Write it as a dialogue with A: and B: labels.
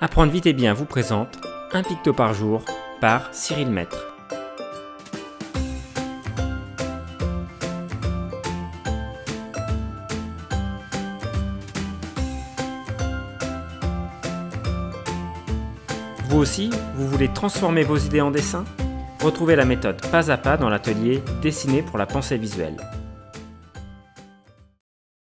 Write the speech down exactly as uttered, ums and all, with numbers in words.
A: Apprendre vite et bien vous présente un picto par jour par Cyril Maître. Vous aussi, vous voulez transformer vos idées en dessin? Retrouvez la méthode pas à pas dans l'atelier Dessiner pour la pensée visuelle.